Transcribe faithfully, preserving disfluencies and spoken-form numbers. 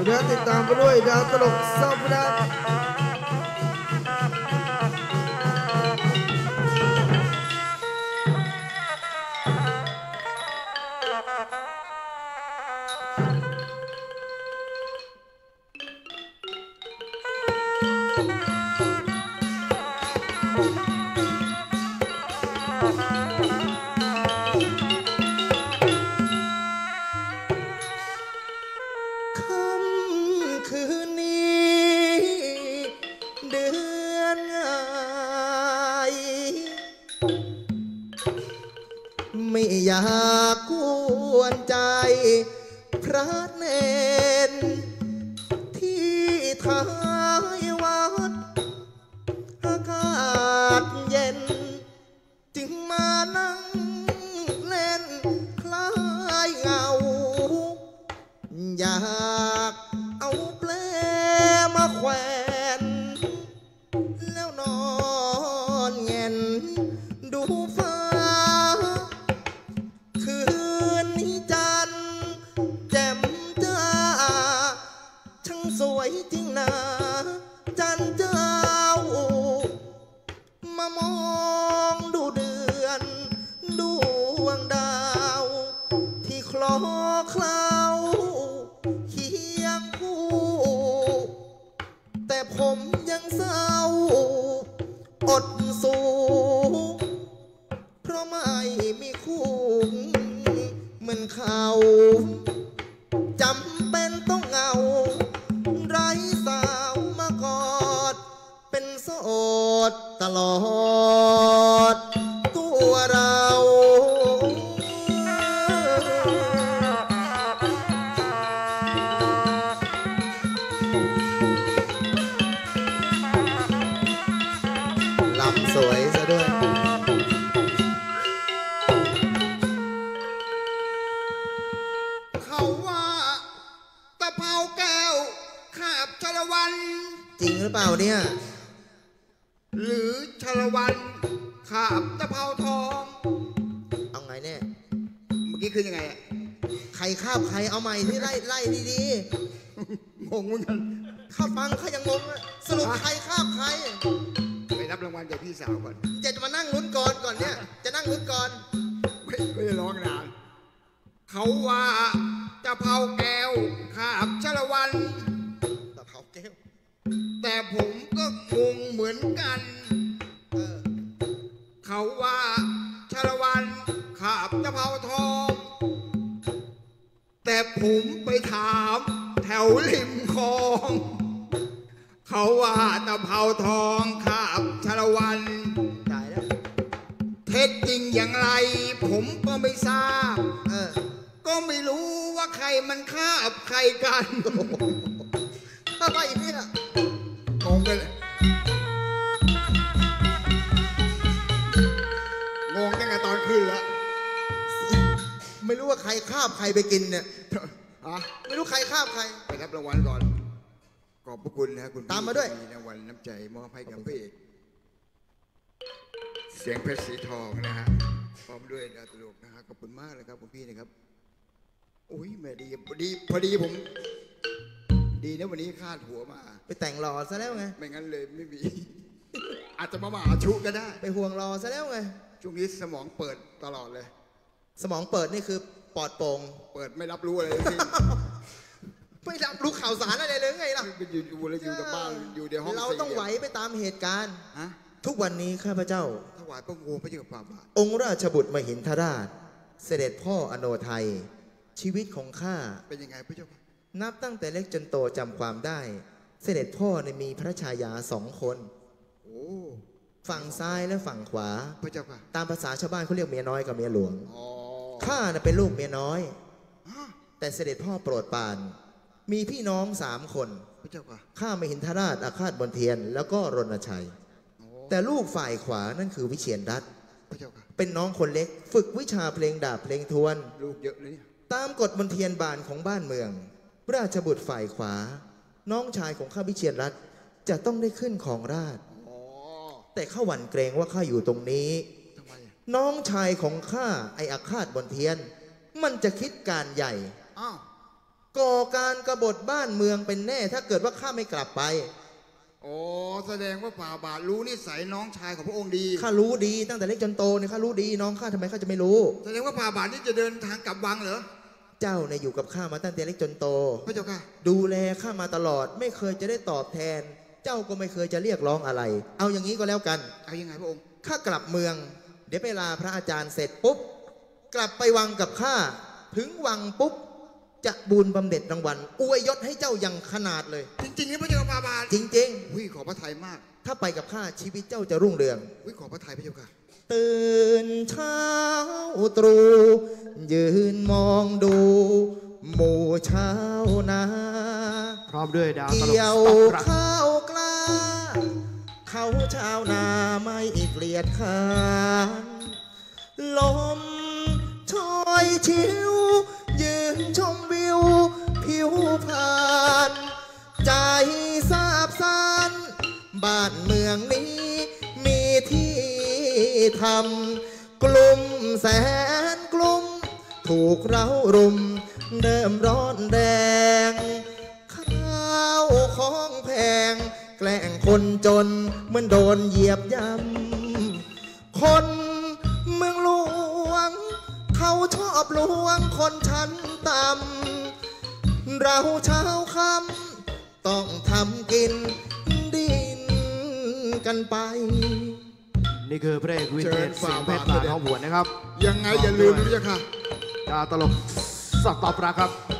และติดตามไปด้วยดาวตลกซอฟต์ดัสไม่อยากกวนใจพระเนรที่ท้ายวัดอากาศเย็นจึงมานั่งเล่นคลายเหงาอยากเอาแปลมาแขวนแล้วนอนเงียนดูฟ้าคืนนี้จันทร์แจ่มจ้าช่างสวยจริงนะจันเจ้ามามองดูเดือนดวงดาวที่คลอเคล้าเคียงคู่แต่ผมยังเศร้าอดสู้เพราะไม่มีคู่เหมือนเขาจำเป็นต้องเหงาไร้สาวมากอดเป็นโสดตลอดตัวเราลำสวยซะด้วยเขาว่าตะเภาแก้วขาบชลวันจริงหรือเปล่าเนี่ยหรือชลวันขาบตะเภาทองเอาไงเนี่ยเมื่อกี้คือยังไงอะใครข้าบใครเอาใหม่ที่ไล่ไล่ดีๆงงเหมือนกันข้าฟังข้ายังงงสรุปใครข้าบใครไปรับรางวัลจากพี่สาวก่อนจะมานั่งลุ้นก่อนก่อนเนี่ยจะนั่งลุ้นก่อนไม่ไม่ได้ร้องนานเขาว่าตะเภาแก้วขาบชลวันตะเภาแก้วแต่ผมก็งงเหมือนกันเออเขาว่าชลวันขาบตะเภาทองแต่ผมไปถามแถวริมคลองเขาว่าตะเภาทองขาบชลวันตายแล้วเท็จจริงอย่างไรผมก็ไม่ทราบเออก็ไม่รู้ว่าใครมันคาบใครกันอะไรเนี่ยงงกันเลยงงตั้งแต่ตอนขึ้นแล้วไม่รู้ว่าใครคาบใครไปกินเนี่ยฮะไม่รู้ใครคาบใครไปรับรางวัลก่อนขอบพระคุณนะคุณตามมาด้วยรางวัลน้ำใจมอบให้กับพระเอกเสียงเพชรสีทองนะฮะพร้อมด้วยดาวตลกนะฮะขอบคุณมากเลยครับคุณพี่นะครับโอ้ยแม่ดีพอดีพอดีผมดีนะวันนี้คาดหัวมาไปแต่งหล่อซะแล้วไงไม่งั้นเลยไม่มีอาจจะมาหาชุก็ได้ไปห่วงรอซะแล้วไงช่วงนี้สมองเปิดตลอดเลยสมองเปิดนี่คือปลอดโปร่งเปิดไม่รับรู้อะไรเลยที่ไม่รับรู้ข่าวสารอะไรเลยไงล่ะอยู่อยู่เลยอยู่แต่บ้านอยู่ในห้องเราต้องไหวไปตามเหตุการณ์ฮะทุกวันนี้ข้าพเจ้าถวายพระงูพระเจ้าฝ่าบาทองค์ราชบุตรมหินทราชเสด็จพ่ออโนไทยชีวิตของข้าเป็นยังไงพระเจ้านับตั้งแต่เล็กจนโตจำความได้เสด็จพ่อในมีพระชายาสองคนโอ้ฝั่งซ้ายและฝั่งขวาพระเจ้าค่ะตามภาษาชาวบ้านเขาเรียกเมียน้อยกับเมียหลวงอ๋อข้าน่ะเป็นลูกเมียน้อยแต่เสด็จพ่อโปรดปรานมีพี่น้องสามคนพระเจ้าค่ะข้ามหินทราชอาคาตบนเทียนแล้วก็รณชัยแต่ลูกฝ่ายขวานั่นคือวิเชียรรัตน์เป็นน้องคนเล็กฝึกวิชาเพลงดาบเพลงทวนลูกเยอะเลยตามกฎมนเทียนบานของบ้านเมืองราชบุตรฝ่ายขวาน้องชายของข้าวิเชียรรัตน์จะต้องได้ขึ้นของราชแต่ข้าหวั่นเกรงว่าข้าอยู่ตรงนี้น้องชายของข้าไออาคาตบนเทียนมันจะคิดการใหญ่ก่อการกบฏบ้านเมืองเป็นแน่ถ้าเกิดว่าข้าไม่กลับไปอ๋อแสดงว่าฝ่าบาทรู้นิสัยน้องชายของพระองค์ดีข้ารู้ดีตั้งแต่เล็กจนโตเนี่ยข้ารู้ดีน้องข้าทำไมข้าจะไม่รู้แสดงว่าฝ่าบาทนี่จะเดินทางกลับวังเหรอเจ้าเนี่ยอยู่กับข้ามาตั้งแต่เล็กจนโตพระเจ้าค่ะดูแลข้ามาตลอดไม่เคยจะได้ตอบแทน เจ้าก็ไม่เคยจะเรียกร้องอะไร เอาอย่างนี้ก็แล้วกันเอายังไงพระองค์ข้ากลับเมือง เดี๋ยวไปลาพระอาจารย์เสร็จปุ๊บกลับไปวังกับข้าถึงวังปุ๊บจะบูนบำเหน็จรางวัลอวยยศให้เจ้าอย่างขนาดเลยจริงๆนี่พระเจ้าฝ่าบาทจริงวิขอพระทัยมากๆ ถ้าไปกับข้าชีวิตเจ้าจะรุ่งเรืองวิขอพระทัยพระเจ้าค่ะตื่นเช้าตรู่ยืนมองดู หมู่ชาวนาพร้อมด้วยดาวตลกเกี่ยวสต็อกรักข้าวกล้า เขาชาวนาไม่เกลียดค้านลมช่อยชิว ยืนชมวิว ผิวผ่าน ใจซาบซ่านบ้านเมืองนี้มีที่ทำกลุ่มแสนกลุ่ม ถูกเรารุมเริ่มร้อนแดง ข้าวของแพง แกล้งคนจนเหมือนโดนเหยียบย่ำคนเมืองหลวง เขาชอบลวงคนชั้นต่ำเราเช้าค่ำต้องทำกินดินกันไปนี่คือพระเอกวินเทจเชิญเสียงเพชรฝ่าลาบาทท้องหวนนะครับยังไงอย่าลืมพระเจ้าค่ะดาวตลกสต็อกรักครับ